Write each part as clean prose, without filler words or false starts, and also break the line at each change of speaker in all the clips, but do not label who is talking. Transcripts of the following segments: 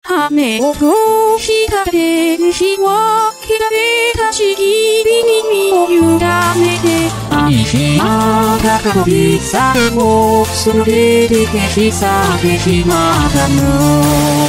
羽を通した天使は開けたしきりに身を委ねて愛し合った恋さえもその手で消し去ってしまったの。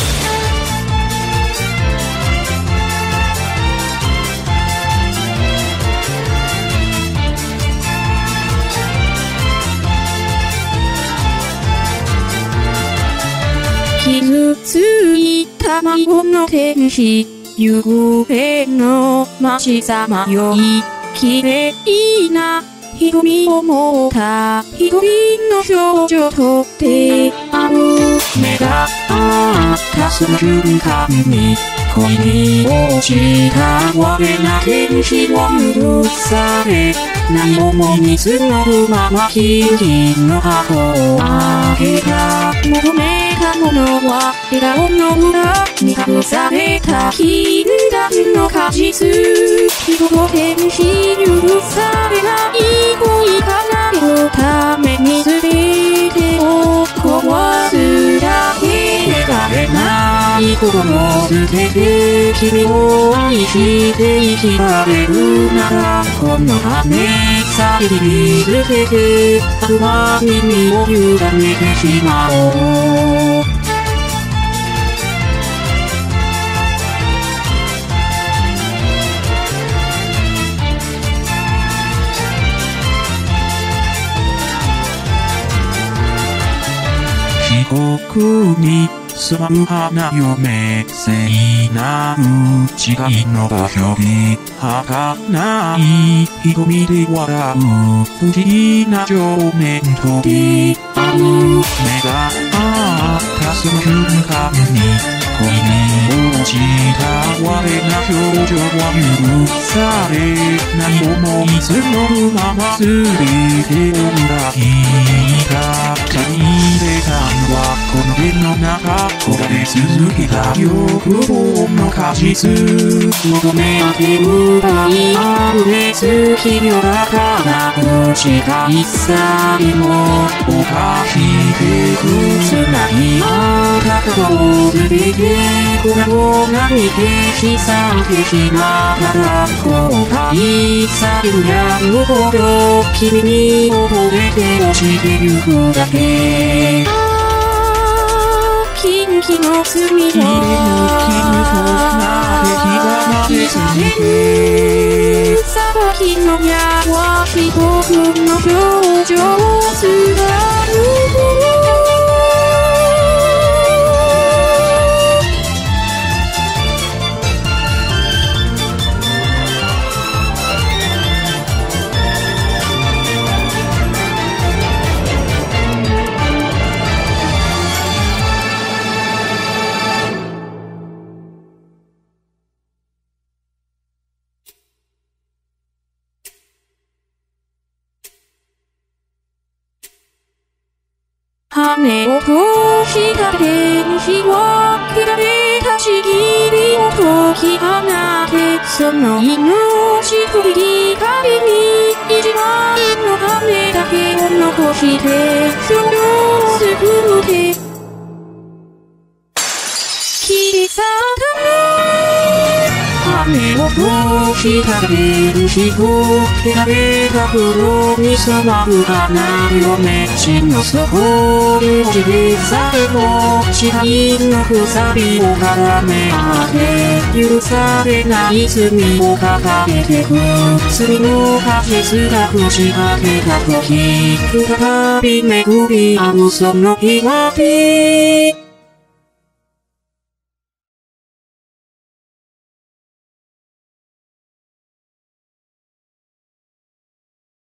傷ついた孫の天使、夕暮れの街さまよい、綺麗な瞳を持った一人の少女と出会う。目が合ったその瞬間に、恋に落ちた我な天使を許され、何思いに募るまま金の箱を開けた。求めたものは笑顔の裏に隠された禁断の果実。人と天使許されない恋離れるために全てを壊すだけで誰ない心捨てて君を愛して生きられるならこの羽さえに捨ててあくまに身を委ねてしまおう。四国に住まう花嫁聖なる誓いの場所に儚い瞳で笑う不思議な情念と出会う。目が合ったその瞬間に恋に落ちた我な少女は許され何思い募るまま全てを裏切った。借り入れたのはこの手の中焦がれ続けた欲望の果実。求め当て奪い溢れ尽きよらかな口が一切も犯してくつなぎあったことを捨てて粉々が見てし去ってしまったら後悔されるやるほど君に溺れて落ちてゆくだけ。禁忌の罪は消される裁きの矢は一つの少女を貫く。羽を通した天使は開けたしきりを解き放てその命振り返り一枚の羽だけを残して少女を救って切り去った羽を通した天使と開けた風呂に染まる花嫁地の底で落ちてさえも支配の鎖を絡め合って許されない罪を抱えてく罪の果実が朽ち果てた時再び巡り合うその日まで